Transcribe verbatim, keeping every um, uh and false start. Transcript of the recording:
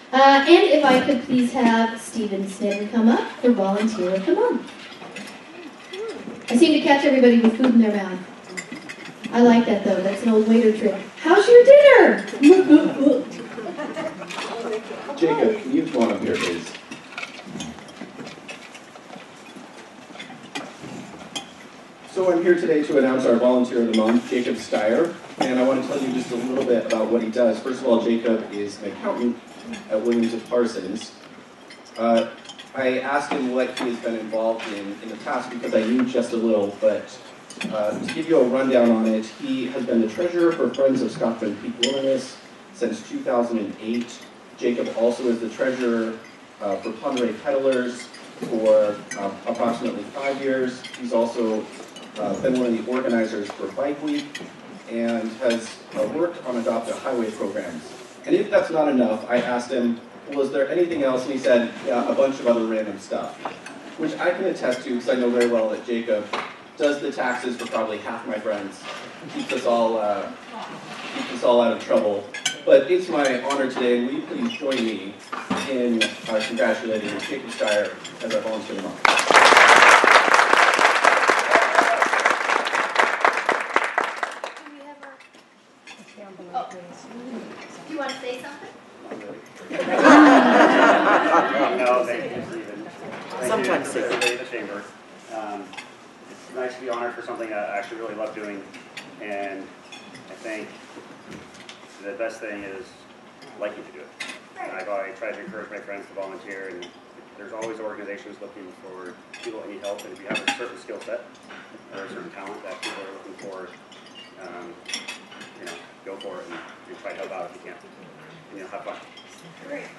Uh, and if I could please have Stephen Snedden come up for volunteer of the month. I seem to catch everybody with food in their mouth. I like that though, that's an old waiter trick. How's your dinner? Jacob, can you come on up here, please? So I'm here today to announce our Volunteer of the Month, Jacob Steyer, and I want to tell you just a little bit about what he does. First of all, Jacob is an accountant at Williams and Parsons. Uh, I asked him what he has been involved in in the past because I knew just a little, but uh, to give you a rundown on it, he has been the treasurer for Friends of Scotland Peak Wilderness since two thousand eight. Jacob also is the treasurer uh, for Ponderay Peddlers for uh, approximately five years. He's also uh, been one of the organizers for Bike Week and has uh, worked on adopted highway programs. And if that's not enough, I asked him, well, is there anything else? And he said, yeah, a bunch of other random stuff, which I can attest to because I know very well that Jacob does the taxes for probably half my friends, keeps us all, uh, keeps us all out of trouble. But it's my honor today, and will you please join me in uh, congratulating Jacob Steyer as our volunteer of the month. Oh. Do you want to say something? No, thank you, Stephen. Thank Sometimes you, everybody in the chamber. Um, it's nice to be honored for something I actually really love doing, and I think the best thing is liking to do it. And I've always tried to encourage my friends to volunteer, and there's always organizations looking for people that need help, and if you have a certain skill set or a certain talent that people are looking for, um, you know, go for it and, and try to help out if you can. And, you know, have fun. Great.